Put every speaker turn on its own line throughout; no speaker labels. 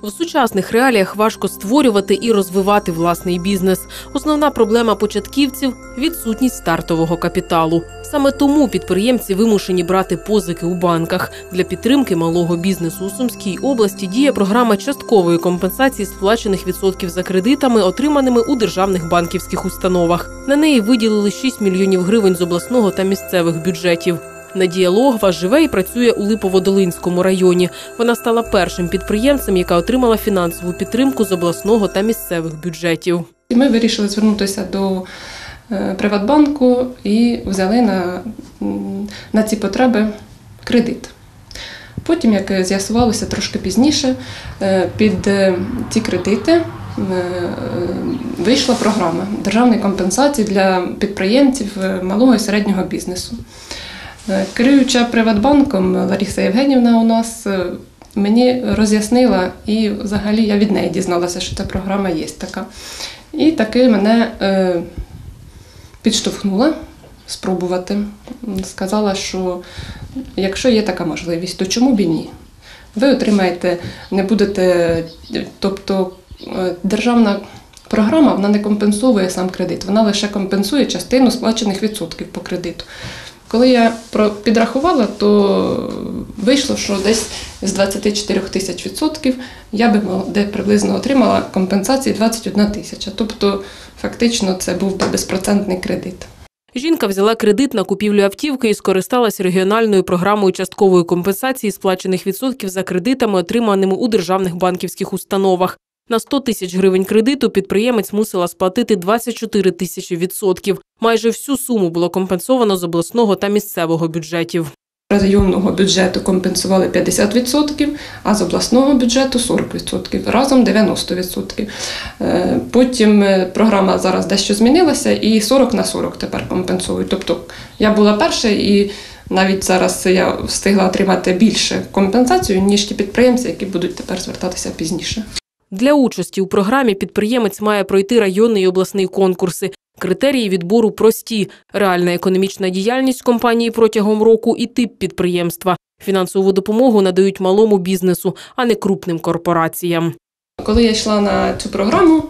В сучасних реаліях важко створювати і розвивати власний бізнес. Основна проблема початківців – відсутність стартового капіталу. Саме тому підприємці вимушені брати позики у банках. Для підтримки малого бізнесу у Сумській області діє програма часткової компенсації сплачених відсотків за кредитами, отриманими у державних банківських установах. На неї виділили 6 мільйонів гривень з обласного та місцевих бюджетів. Надія Логва живе і працює у Липоводолинському районі. Вона стала першим підприємцем, яка отримала фінансову підтримку з обласного та місцевих бюджетів.
Ми вирішили звернутися до Приватбанку і взяли на ці потреби кредит. Потім, як з'ясувалося трошки пізніше, під ці кредити вийшла програма державної компенсації для підприємців малого і середнього бізнесу. Керуюча Приватбанком Лариса Євгенівна у нас мені роз'яснила, і взагалі я від неї дізналася, що ця програма є така. І таки мене підштовхнула спробувати. Сказала, що якщо є така можливість, то чому б і ні? Ви отримаєте, не будете, тобто державна програма, вона не компенсує сам кредит, вона лише компенсує частину сплачених відсотків по кредиту. Коли я підрахувала, то вийшло, що десь з 24 тисяч відсотків я би приблизно отримала компенсації 21 тисяча. Тобто, фактично, це був би безпроцентний кредит.
Жінка взяла кредит на купівлю автівки і скористалась регіональною програмою часткової компенсації сплачених відсотків за кредитами, отриманими у державних банківських установах. На 100 тисяч гривень кредиту підприємець мусила сплатити 24 тисячі відсотків. Майже всю суму було компенсовано з обласного та місцевого бюджетів.
З районного бюджету компенсували 50%, а з обласного бюджету 40%, разом 90%. Потім програма зараз дещо змінилася і 40 на 40 тепер компенсують. Тобто я була перша і навіть зараз я встигла отримати більше компенсацію, ніж ті підприємці, які будуть тепер звертатися пізніше.
Для участі у програмі підприємець має пройти районний і обласний конкурси. Критерії відбору прості – реальна економічна діяльність компанії протягом року і тип підприємства. Фінансову допомогу надають малому бізнесу, а не крупним корпораціям.
Коли я йшла на цю програму,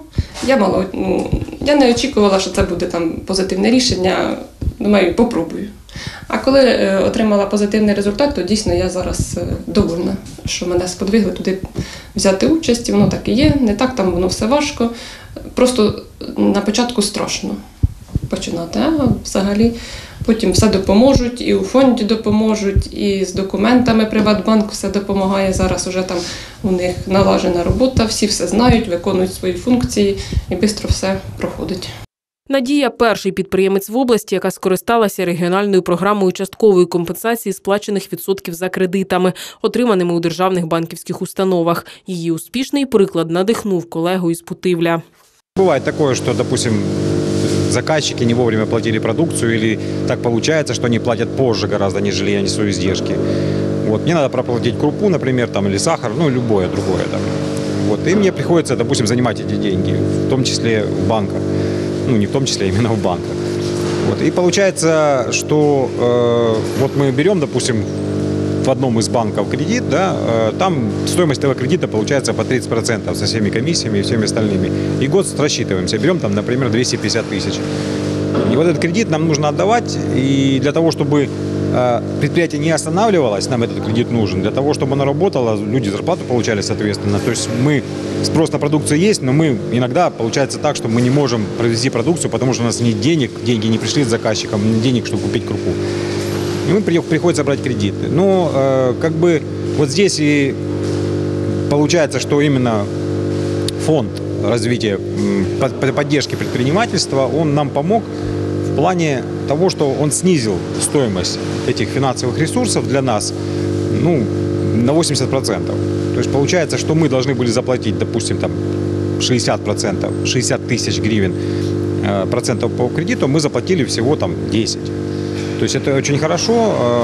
я не очікувала, що це буде позитивне рішення. Думаю, попробую. А коли отримала позитивний результат, то дійсно я зараз довольна, що мене сподвигли туди взяти участь. Воно так і є, не так там воно все важко. Просто на початку страшно починати, а взагалі потім все допоможуть, і у фонді допоможуть, і з документами Приватбанк все допомагає. Зараз вже там у них налажена робота, всі все знають, виконують свої функції і швидко все проходить.
Надія – перший підприємець в області, яка скористалася регіональною програмою часткової компенсації сплачених відсотків за кредитами, отриманими у державних банківських установах. Її успішний приклад надихнув колегу із Путивля.
Бывает такое, что, допустим, заказчики не вовремя платили продукцию, или так получается, что они платят позже гораздо, нежели я несу издержки. Мне надо проплатить крупу, например, или сахар, любое другое. И мне приходится, допустим, занимать эти деньги, в том числе в банках. Не в том числе, а именно в банках. И получается, что мы берем, допустим, в одном из банков кредит, там стоимость этого кредита получается по 30% со всеми комиссиями и всеми остальными. И год рассчитываемся, берем например, 250 тысяч. И этот кредит нам нужно отдавать, и для того, чтобы предприятие не останавливалось, нам этот кредит нужен. Для того, чтобы оно работало, люди зарплату получали соответственно. То есть спрос на продукцию есть, но мы иногда получается так, что мы не можем провести продукцию, потому что у нас нет денег, деньги не пришли с заказчиком, нет денег, чтобы купить крупу. И приходится брать кредиты. Но здесь и получается, что именно фонд развития, поддержки предпринимательства, он нам помог в плане того, что он снизил стоимость этих финансовых ресурсов для нас на 80%. То есть получается, что мы должны были заплатить, допустим, 60%, 60 тысяч гривен процентов по кредиту, мы заплатили всего 10. То есть это очень хорошо,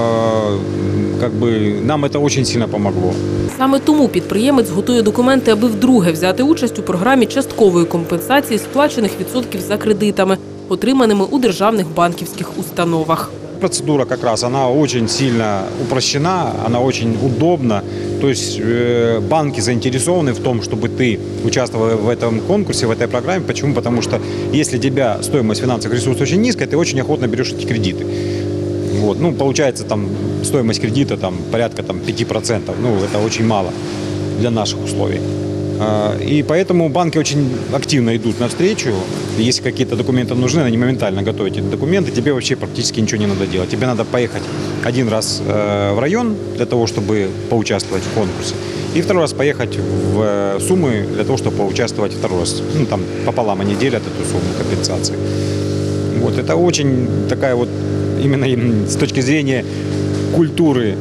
нам это очень сильно помогло.
Саме тому підприємець готує документи, аби вдруге взяти участь у програмі часткової компенсації сплачених відсотків за кредитами, отриманими у державних банківських установах.
Процедура как раз, она очень сильно упрощена, она очень удобна. То есть банки заинтересованы в том, чтобы ты участвовал в этом конкурсе, в этой программе. Почему? Потому что если у тебя стоимость финансовых ресурсов очень низкая, ты очень охотно берешь эти кредиты. Вот. Ну, получается, там, стоимость кредита там, порядка там, 5%. Ну, это очень мало для наших условий. И поэтому банки очень активно идут навстречу. Если какие-то документы нужны, они моментально готовят эти документы. Тебе вообще практически ничего не надо делать. Тебе надо поехать один раз в район для того, чтобы поучаствовать в конкурсе. И второй раз поехать в Сумы для того, чтобы поучаствовать второй раз. Ну, там пополам они делят эту сумму компенсации. Вот. Это очень такая вот, именно с точки зрения культуры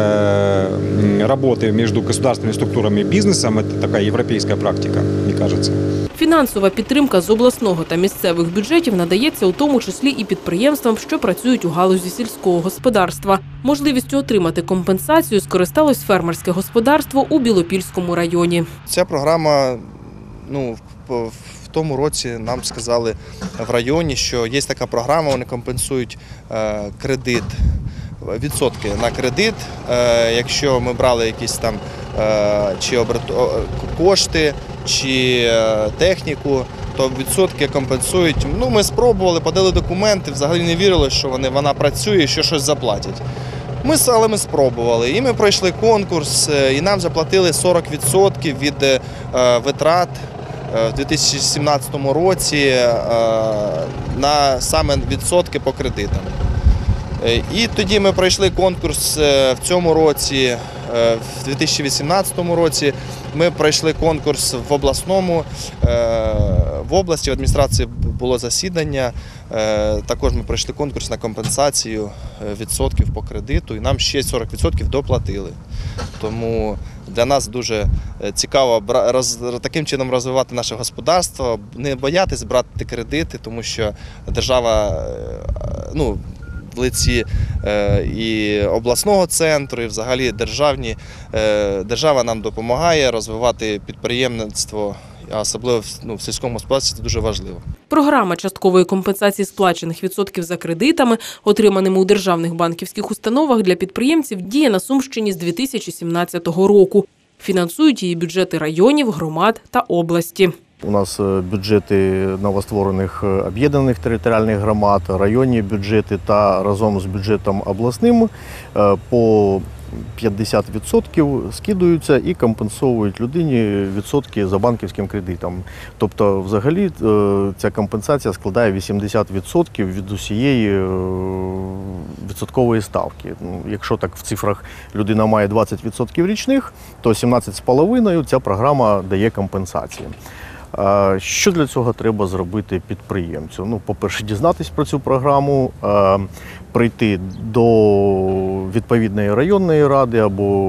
работы между государственными структурами и бизнесом, это такая европейская практика, мне кажется.
Фінансова підтримка з обласного та місцевих бюджетів надається у тому числі і підприємствам, що працюють у галузі сільського господарства. Можливістю отримати компенсацію скористалось фермерське господарство у Білопільському районі.
Ця програма, в тому році нам сказали в районі, що є така програма, вони компенсують кредит, відсотки на кредит. Якщо ми брали якісь там чи кошти, чи техніку, то відсотки компенсують. Ми спробували, подали документи, взагалі не вірили, що вона працює, що щось заплатять. Але ми спробували, і ми пройшли конкурс, і нам заплатили 40% від витрат в 2017 році на саме відсотки по кредитам. І тоді ми пройшли конкурс в цьому році, в 2018 році. Ми пройшли конкурс в області, в адміністрації було засідання. Також ми пройшли конкурс на компенсацію відсотків по кредиту і нам ще 40% доплатили. Тому для нас дуже цікаво таким чином розвивати наше господарство, не боятись брати кредити, тому що держава, в лиці і обласного центру, і взагалі держава нам допомагає розвивати підприємництво, а особливо в сільському господарстві це дуже важливо.
Програма часткової компенсації сплачених відсотків за кредитами, отриманими у державних банківських установах для підприємців, діє на Сумщині з 2017 року. Фінансують її бюджети районів, громад та області.
У нас бюджети новостворених об'єднаних територіальних громад, районні бюджети та разом з бюджетом обласним по 50% скидаються і компенсують людині відсотки за банківським кредитом. Тобто, взагалі, ця компенсація складає 80% від усієї відсоткової ставки. Якщо так в цифрах людина має 20% річних, то 17,5% ця програма дає компенсації. Що для цього треба зробити підприємцю? По-перше, дізнатись про цю програму, прийти до відповідної районної ради або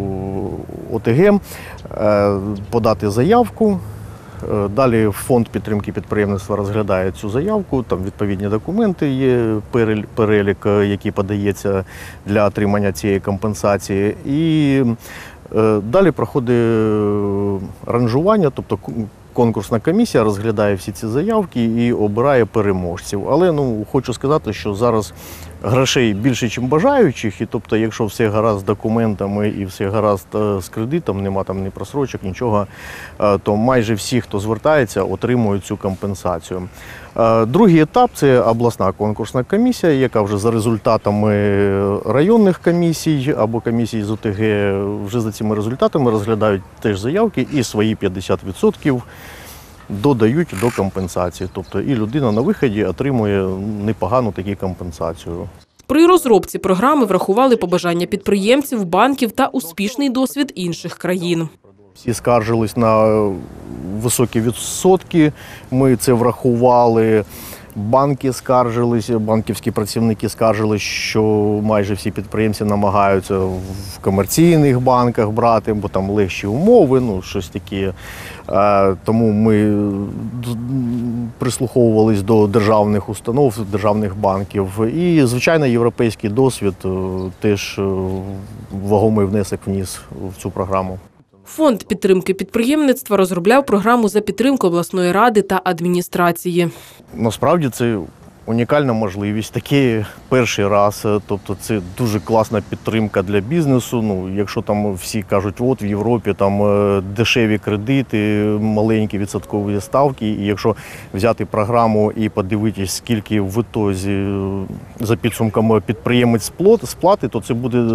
ОТГ, подати заявку. Далі фонд підтримки підприємництва розглядає цю заявку, там відповідні документи є, перелік, який подається для отримання цієї компенсації. І далі проходить ранжування, тобто конкурсна комісія розглядає всі ці заявки і обирає переможців. Але хочу сказати, що зараз грошей більше, ніж бажаючих, і тобто, якщо все гаразд з документами і все гаразд з кредитом, нема там ні просрочок, нічого, то майже всі, хто звертається, отримують цю компенсацію. Другий етап – це обласна конкурсна комісія, яка вже за результатами районних комісій або комісій з ОТГ вже за цими результатами розглядають теж заявки і свої 50% додають до компенсації. Тобто і людина на виході отримує непогану таку компенсацію.
При розробці програми врахували побажання підприємців, банків та успішний досвід інших країн.
Всі скаржились на високі відсотки, ми це врахували. Банки скаржилися, банківські працівники скаржились, що майже всі підприємці намагаються в комерційних банках брати, бо там легші умови, щось таке. Тому ми прислуховувались до державних установ, державних банків. І, звичайно, європейський досвід теж вагомий внесок вніс в цю програму.
Фонд підтримки підприємництва розробляв програму за підтримку обласної ради та адміністрації.
Насправді це унікальна можливість, такий перший раз, тобто це дуже класна підтримка для бізнесу. Ну, якщо там всі кажуть, от в Європі там дешеві кредити, маленькі відсоткові ставки, і якщо взяти програму і подивитись, скільки в ітозі за підсумками підприємець сплати, то це буде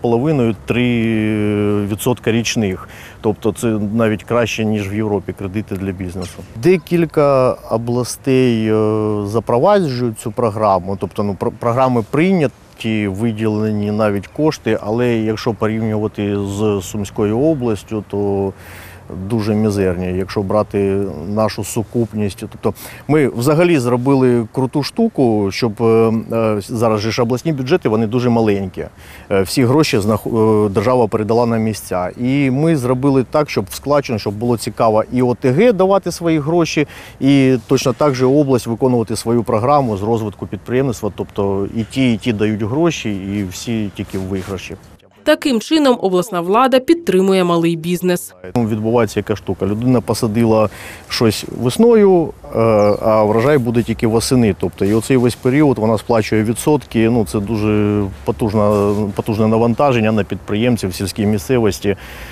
2,5-3% річних. Тобто це навіть краще, ніж в Європі кредити для бізнесу. Декілька областей запроваджують цю програму, тобто програми прийняті, виділені навіть кошти, але якщо порівнювати з Сумською областю, то дуже мізерні, якщо брати нашу сукупність. Тобто ми взагалі зробили круту штуку, щоб зараз же ж обласні бюджети, вони дуже маленькі. Всі гроші держава передала на місця. І ми зробили так, щоб в складчину, щоб було цікаво і ОТГ давати свої гроші, і точно так же область виконувати свою програму з розвитку підприємництва. Тобто і ті дають гроші, і всі тільки в виграші.
Таким чином обласна влада підтримує малий бізнес.
Відбувається яка штука. Людина посадила щось весною, а врожай буде тільки восени. Тобто, і оцей весь період вона сплачує відсотки. Ну, це дуже потужне навантаження на підприємців в сільській місцевості.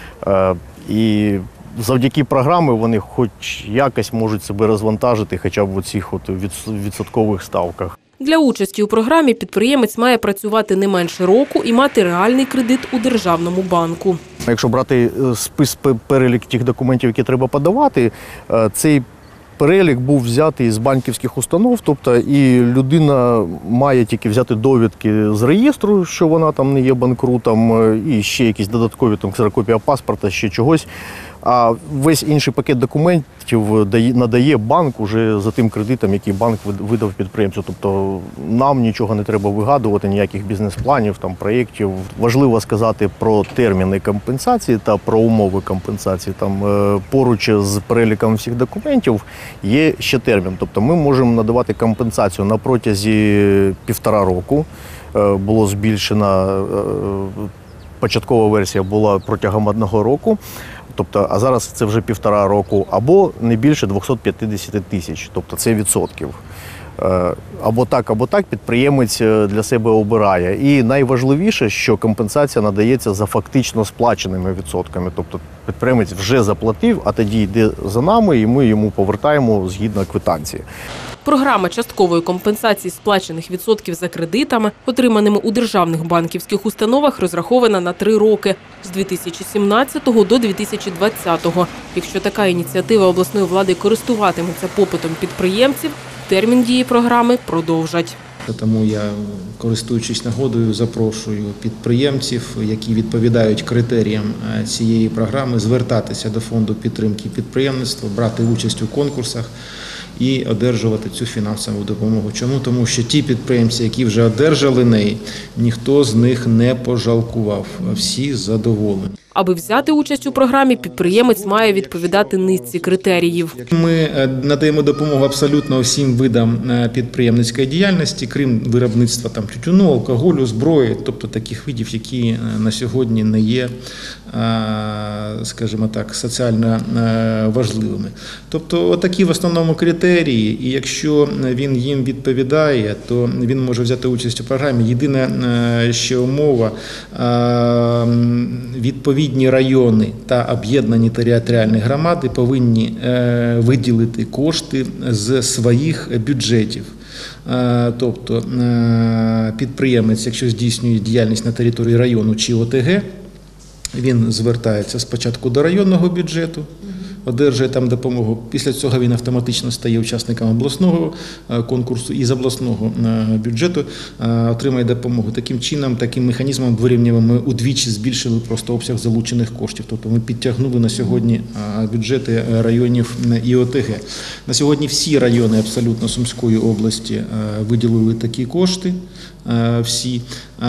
І завдяки програмі вони хоч якось можуть себе розвантажити хоча б в цих відсоткових ставках.
Для участі у програмі підприємець має працювати не менше року і мати реальний кредит у державному банку.
Якщо брати перелік тих документів, які треба подавати, цей перелік був взятий з банківських установ, тобто і людина має тільки взяти довідки з реєстру, що вона там не є банкрутом, і ще якісь додаткові, там, ксерокопія паспорта, ще чогось. А весь інший пакет документів надає банк уже за тим кредитом, який банк видав підприємцю. Тобто нам нічого не треба вигадувати, ніяких бізнес-планів, там, проєктів. Важливо сказати про терміни компенсації та про умови компенсації. Там поруч з переліком всіх документів є ще термін. Тобто ми можемо надавати компенсацію на протязі 1,5 року. Було збільшено, початкова версія була протягом 1 року. Тобто, а зараз це вже 1,5 року, або не більше 250 тисяч, тобто це відсотків. Або так підприємець для себе обирає. І найважливіше, що компенсація надається за фактично сплаченими відсотками. Тобто підприємець вже заплатив, а тоді йде за нами і ми йому повертаємо згідно квитанції.
Програма часткової компенсації сплачених відсотків за кредитами, отриманими у державних банківських установах, розрахована на 3 роки – з 2017 до 2020. Якщо така ініціатива обласної влади користуватиметься попитом підприємців, термін дії програми продовжать.
Тому я, користуючись нагодою, запрошую підприємців, які відповідають критеріям цієї програми, звертатися до фонду підтримки підприємництва, брати участь у конкурсах і одержувати цю фінансову допомогу. Чому? Тому що ті підприємці, які вже одержали неї, ніхто з них не пожалкував, всі задоволені.
Аби взяти участь у програмі, підприємець має відповідати низці критеріїв.
Ми надаємо допомогу абсолютно всім видам підприємницької діяльності, крім виробництва там тютюну, алкоголю, зброї, тобто таких видів, які на сьогодні не є, скажімо так, соціально важливими. Тобто такі в основному критерії, і якщо він їм відповідає, то він може взяти участь у програмі. Єдина ще умова – відповідні райони та об'єднані територіальні громади повинні виділити кошти з своїх бюджетів. Тобто підприємець, якщо здійснює діяльність на території району чи ОТГ, він звертається спочатку до районного бюджету, одержує там допомогу. Після цього він автоматично стає учасником обласного конкурсу і з обласного бюджету отримає допомогу. Таким чином, таким механізмом дворівневим ми удвічі збільшили просто обсяг залучених коштів. Тобто ми підтягнули на сьогодні бюджети районів і ОТГ. На сьогодні всі райони абсолютно Сумської області виділили такі кошти. Всі.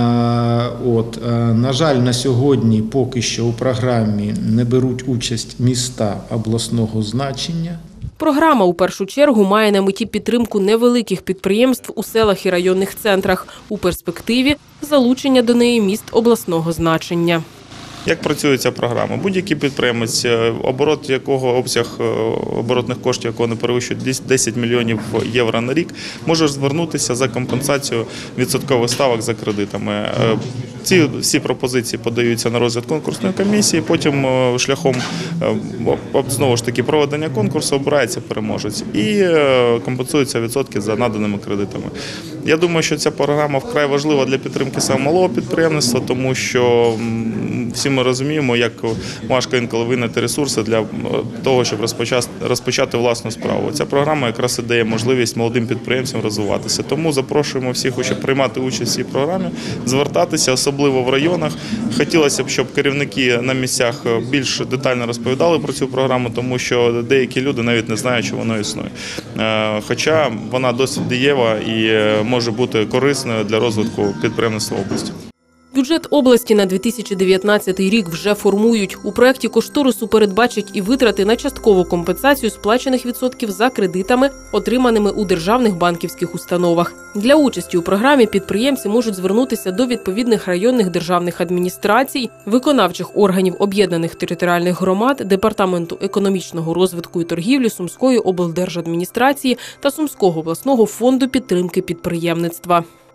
На жаль, на сьогодні поки що у програмі не беруть участь міста обласного значення.
Програма у першу чергу має на меті підтримку невеликих підприємств у селах і районних центрах. У перспективі – залучення до неї міст обласного значення.
Як працює ця програма? Будь-який підприємець, обсяг оборотних коштів, якого не перевищує 10 мільйонів євро на рік, може звернутися за компенсацію відсоткових ставок за кредитами. Ці всі пропозиції подаються на розгляд конкурсної комісії, потім шляхом знову ж таки проведення конкурсу обирається переможець і компенсуються відсотки за наданими кредитами. Я думаю, що ця програма вкрай важлива для підтримки саме малого підприємництва, тому що всі ми розуміємо, як важко інколи винайти ресурси для того, щоб розпочати власну справу. Ця програма якраз і дає можливість молодим підприємцям розвиватися. Тому запрошуємо всіх, щоб приймати участь в цій програмі, звертатися, особливо в районах. Хотілося б, щоб керівники на місцях більш детально розповідали про цю програму, тому що деякі люди навіть не знають, що вона існує. Хоча вона досить дієва і може бути корисною для розвитку підприємництва області.
Бюджет області на 2019 рік вже формують. У проєкті кошторису передбачать і витрати на часткову компенсацію сплачених відсотків за кредитами, отриманими у державних банківських установах. Для участі у програмі підприємці можуть звернутися до відповідних районних державних адміністрацій, виконавчих органів об'єднаних територіальних громад, Департаменту економічного розвитку і торгівлі Сумської облдержадміністрації та Сумського обласного фонду підтримки підприємництва.